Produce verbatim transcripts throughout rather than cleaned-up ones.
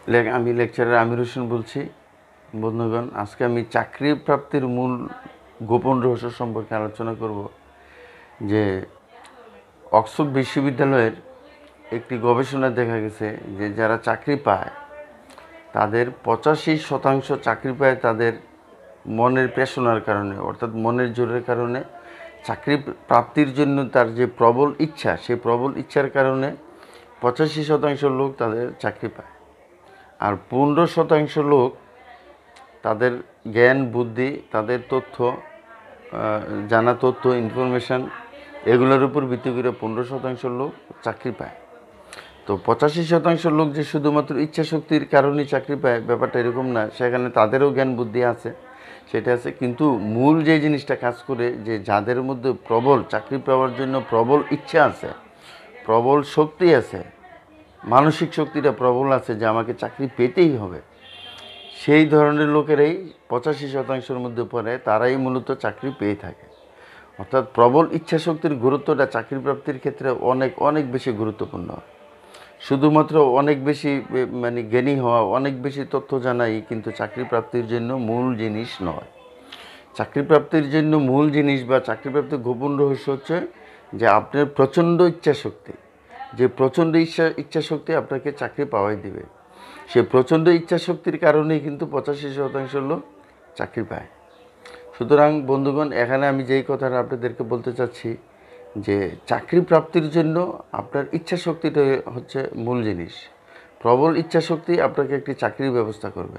আমি লেকচারার আমির হোসেন বলছি। বন্ধুগণ, আজকে আমি চাকরি প্রাপ্তির মূল গোপন রহস্য সম্পর্কে আলোচনা করব। যে অক্সফোর্ড বিশ্ববিদ্যালয়ের একটি গবেষণায় দেখা গেছে যে যারা চাকরি পায় তাদের পঁচাশি শতাংশ চাকরি পায় তাদের মনের পেশনার কারণে, অর্থাৎ মনের জোরের কারণে। চাকরি প্রাপ্তির জন্য তার যে প্রবল ইচ্ছা, সেই প্রবল ইচ্ছার কারণে পঁচাশি শতাংশ লোক তাদের চাকরি পায়। আর পনেরো শতাংশ লোক তাদের জ্ঞান বুদ্ধি, তাদের তথ্য, জানা তথ্য, ইনফরমেশান, এগুলোর উপর ভিত্তি করে পনেরো শতাংশ লোক চাকরি পায়। তো পঁচাশি শতাংশ লোক যে শুধুমাত্র ইচ্ছা শক্তির কারণেই চাকরি পায়, ব্যাপারটা এরকম না। সেখানে তাদেরও জ্ঞান বুদ্ধি আছে, সেটা আছে, কিন্তু মূল যে জিনিসটা কাজ করে, যে যাদের মধ্যে প্রবল চাকরি পাওয়ার জন্য প্রবল ইচ্ছা আছে, প্রবল শক্তি আছে, মানসিক শক্তিটা প্রবল আছে যে আমাকে চাকরি পেতেই হবে, সেই ধরনের লোকেরাই পঁচাশি শতাংশের মধ্যে পড়ে, তারাই মূলত চাকরি পেয়ে থাকে। অর্থাৎ প্রবল ইচ্ছা শক্তির গুরুত্বটা চাকরি প্রাপ্তির ক্ষেত্রে অনেক অনেক বেশি গুরুত্বপূর্ণ। শুধুমাত্র অনেক বেশি মানে জ্ঞানী হওয়া, অনেক বেশি তথ্য জানাই কিন্তু চাকরি প্রাপ্তির জন্য মূল জিনিস নয়। চাকরি প্রাপ্তির জন্য মূল জিনিস বা চাকরি প্রাপ্তির গোপন রহস্য হচ্ছে যে আপনার প্রচণ্ড ইচ্ছা শক্তি, যে প্রচণ্ড ইচ্ছা ইচ্ছা শক্তি আপনাকে চাকরি পাওয়াই দিবে। সে প্রচণ্ড ইচ্ছা শক্তির কারণেই কিন্তু পঁচাশি শতাংশ লোক চাকরি পায়। সুতরাং বন্ধুগণ, এখানে আমি যেই কথাটা আপনাদেরকে বলতে চাচ্ছি যে চাকরি প্রাপ্তির জন্য আপনার ইচ্ছা শক্তিটা হচ্ছে মূল জিনিস। প্রবল ইচ্ছা শক্তি আপনাকে একটি চাকরির ব্যবস্থা করবে।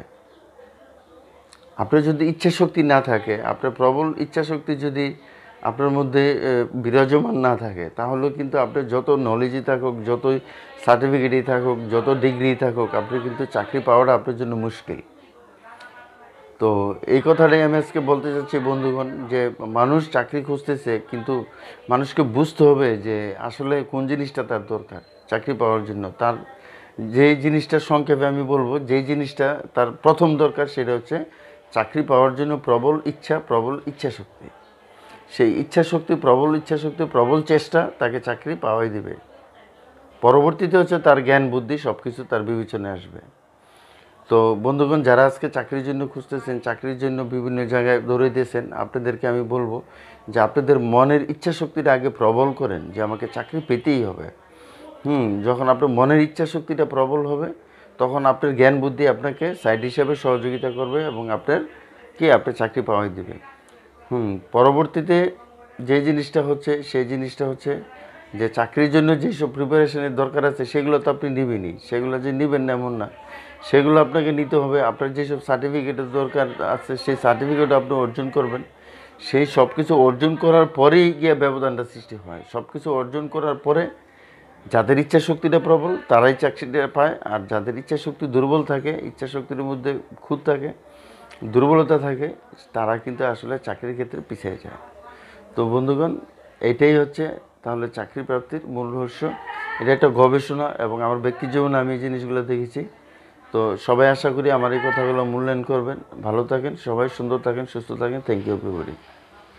আপনার যদি ইচ্ছা শক্তি না থাকে, আপনার প্রবল ইচ্ছা শক্তি যদি আপনার মধ্যে বিরাজমান না থাকে, তাহলে কিন্তু আপনার যত নলেজই থাকুক, যতই সার্টিফিকেটই থাকুক, যত ডিগ্রি থাকুক, আপনি কিন্তু চাকরি পাওয়াটা আপনার জন্য মুশকিল। তো এই কথাটাই আমি আজকে বলতে চাচ্ছি বন্ধুগণ, যে মানুষ চাকরি খুঁজতেছে, কিন্তু মানুষকে বুঝতে হবে যে আসলে কোন জিনিসটা তার দরকার চাকরি পাওয়ার জন্য। তার যে জিনিসটা সংক্ষেপে আমি বলবো, যে জিনিসটা তার প্রথম দরকার, সেটা হচ্ছে চাকরি পাওয়ার জন্য প্রবল ইচ্ছা, প্রবল ইচ্ছা শক্তি। সেই ইচ্ছা শক্তি, প্রবল ইচ্ছা শক্তি, প্রবল চেষ্টা তাকে চাকরি পাওয়াই দেবে। পরবর্তীতে হচ্ছে তার জ্ঞান বুদ্ধি, সব কিছু তার বিবেচনায় আসবে। তো বন্ধুগণ, যারা আজকে চাকরির জন্য খুঁজতেছেন, চাকরির জন্য বিভিন্ন জায়গায় দৌড়ে দিয়েছেন, আপনাদেরকে আমি বলবো যে আপনাদের মনের ইচ্ছা শক্তিটা আগে প্রবল করেন, যে আমাকে চাকরি পেতেই হবে। হুম যখন আপনার মনের ইচ্ছা শক্তিটা প্রবল হবে, তখন আপনার জ্ঞান বুদ্ধি আপনাকে সাইড হিসাবে সহযোগিতা করবে এবং আপনার কি আপনার চাকরি পাওয়াই দেবে। হুম পরবর্তীতে যে জিনিসটা হচ্ছে, সেই জিনিসটা হচ্ছে যে চাকরির জন্য যেসব প্রিপারেশনের দরকার আছে, সেগুলো তো আপনি নেবেনই। সেগুলো যে নেবেন না এমন না, সেগুলো আপনাকে নিতে হবে। আপনার যেসব সার্টিফিকেটের দরকার আছে, সেই সার্টিফিকেটও আপনি অর্জন করবেন। সেই সব কিছু অর্জন করার পরেই গিয়ে ব্যবধানটা সৃষ্টি হয়। সব কিছু অর্জন করার পরে যাদের ইচ্ছা শক্তিটা প্রবল, তারাই চাকরিটা পায়। আর যাদের ইচ্ছা শক্তি দুর্বল থাকে, ইচ্ছা শক্তির মধ্যে খুঁত থাকে, দুর্বলতা থাকে, তারা কিন্তু আসলে চাকরির ক্ষেত্রে পিছিয়ে যায়। তো বন্ধুগণ, এইটাই হচ্ছে তাহলে চাকরি প্রাপ্তির মূল রহস্য। এটা একটা গবেষণা এবং আমার ব্যক্তি জীবনে আমি এই জিনিসগুলো দেখেছি। তো সবাই আশা করি আমার এই কথাগুলো মূল্যায়ন করবেন। ভালো থাকেন সবাই, সুন্দর থাকেন, সুস্থ থাকেন। Thank you everybody.